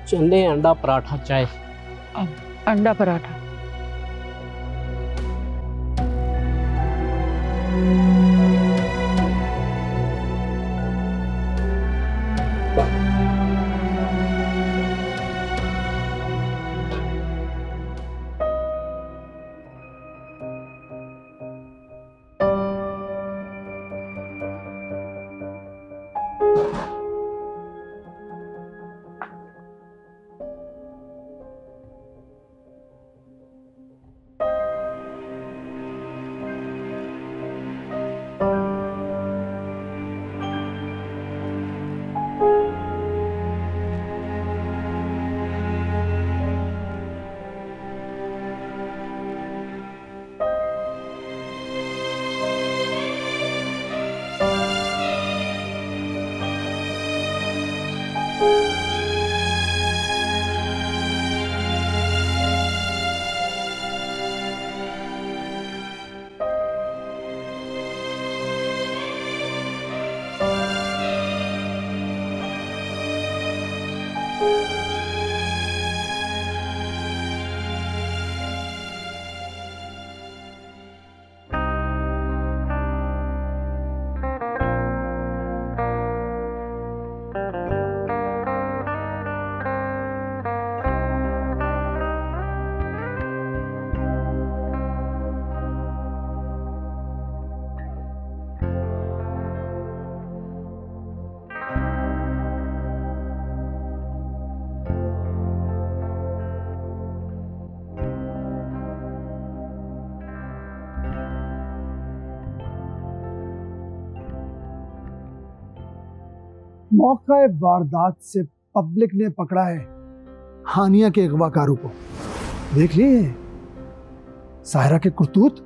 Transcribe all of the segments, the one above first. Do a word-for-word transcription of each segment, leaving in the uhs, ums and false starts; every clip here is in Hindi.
चने अंडा पराठा चाय। अंडा पराठा। मौका वारदात से पब्लिक ने पकड़ा है हानिया के अगवाकारों को। देख लिए साहिरा के करतूत।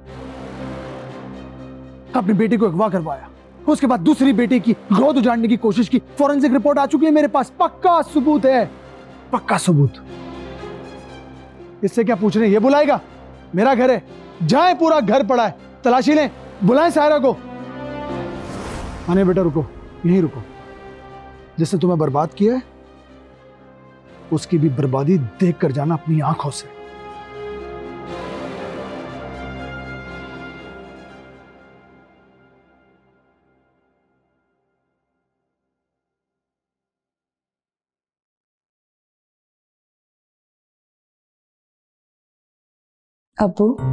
अपनी बेटी को अगवा करवाया, उसके बाद दूसरी बेटी की गोद उजाड़ने की कोशिश की। फॉरेंसिक रिपोर्ट आ चुकी है मेरे पास, पक्का सबूत है, पक्का सबूत। इससे क्या पूछ रहे हैं? ये बुलाएगा? मेरा घर है, जाए, पूरा घर पड़ा है, तलाशी लें, बुलाएं साहिरा को। आने बेटा, रुको, यहीं रुको। जिसने तुम्हें बर्बाद किया है उसकी भी बर्बादी देख कर जाना अपनी आंखों से। अब्बू